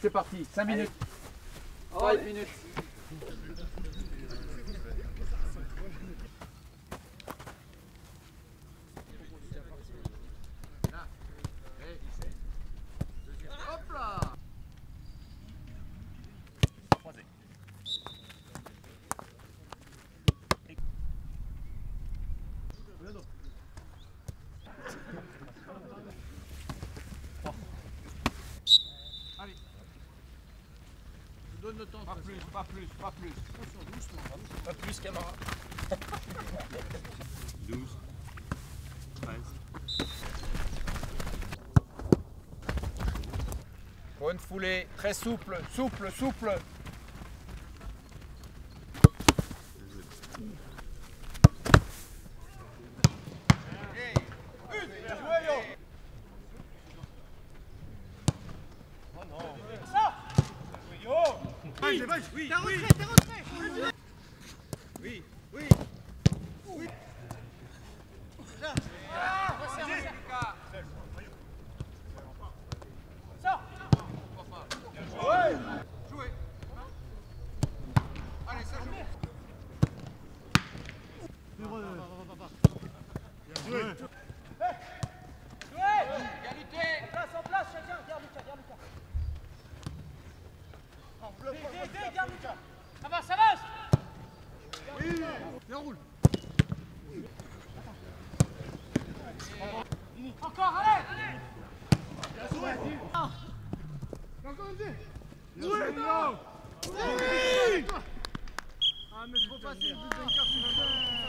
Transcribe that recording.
C'est parti, 5 minutes. 5 minutes. Hop là. Croisé. Allez. Je donne le temps. Pas plus, pas plus, pas plus. Pas plus, camarade. 12, 13. Bonne foulée, très souple, souple, souple. Oui, oui, T'es rentré, t'es rentré. oui, oui. Oui. Sors. Jouez. Allez, ça joue. Joué. Égalité. En place, chacun. Garde Lucas, garde Lucas. Garde Lucas. Avance, avance. Oui. Bien roule. Encore, allez. Oui. Ah mais trop facile, deuxième carte.